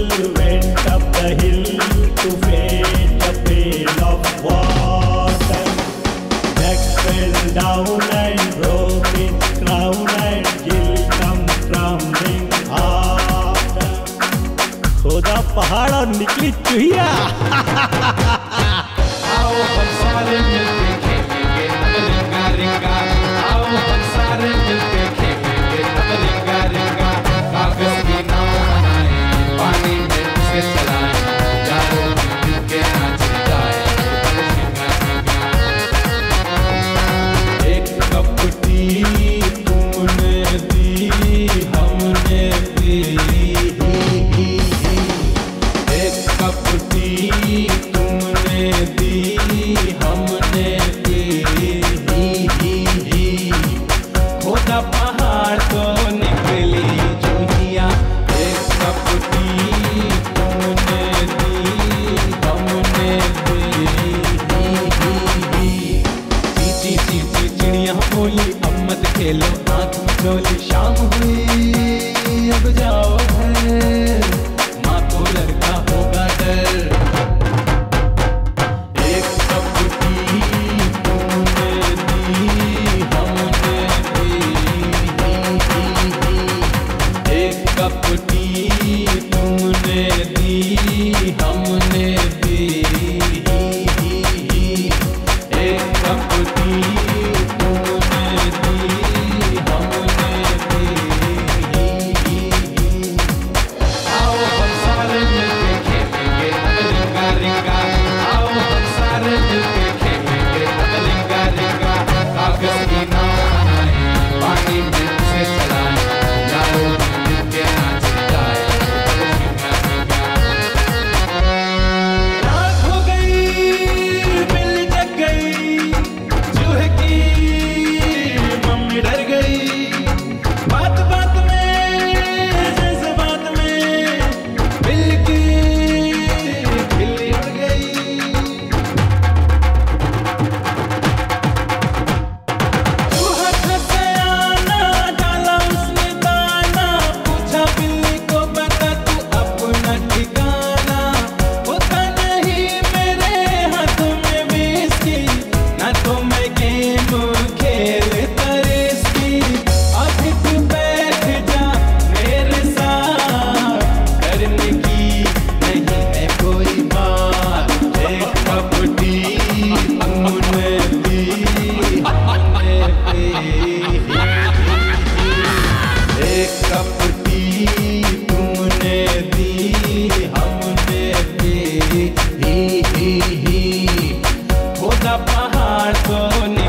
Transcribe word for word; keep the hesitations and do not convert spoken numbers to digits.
went up the hill to fetch a pail of water. Jack fell down and broke his crown, and Jill come crumbling after. खोदा पहाड़ और निकली चूहिया। आओ हम सारे मिलके खेलेंगे अब रिंगा रिंगा, आओ हम सारे मिलके खेलेंगे अब रिंगा रिंगा। कागज की नाव बनाए, पानी में उसे चलाए, चारों मिलके नाचे जाए अब रिंगा रिंगा। एक कप टी तुमने दी, हमने पी, एक कप टी तुमने दी, हमने पी। खोदा पहाड़ तो निकली चूहिया, एक कप टी तुमने दी, हमने पी। चीची चीची चिड़िया बोली अब मत खेलो आँख मिचोली, शाम हुई अब जाओ घर, माँ को लड़का होगा डर। एक कप टी तुमने दी, हमने पी, एक कप टी तुमने दी, हमने पी, एक कप टी तुमने दी, हमने पी। आओ हम सारे मिलके खेलेंगे अब रिंगा रिंगा, आओ हम सारे मिलके खेलेंगे अब रिंगा रिंगा। कागज की नाव बनाए, पानी में उसे चलाए, चारों मिलके नाचे जाए अब रिंगा रिंगा। रात हो गई, बिल्ली जग गई, चूहे की मम्मी डर गई, बात बात में जज्बात में बिल्ली की खिल्ली उड़ गई। चूहा था सयाना, डाला उसने दाना, पूछा बिल्ली को बता तू अपना ठिकाना। होता नहीं मेरे हाथों में विस्की, ना तो मैं गेम खेलता रिस्की। अभी तू बैठ जा मेरे साथ, करने की नहीं है कोई बात। एक कप टी तुमने दी, हमने पी, एक कप टी तुमने दी, हमने पी। खोदा पहाड़ तो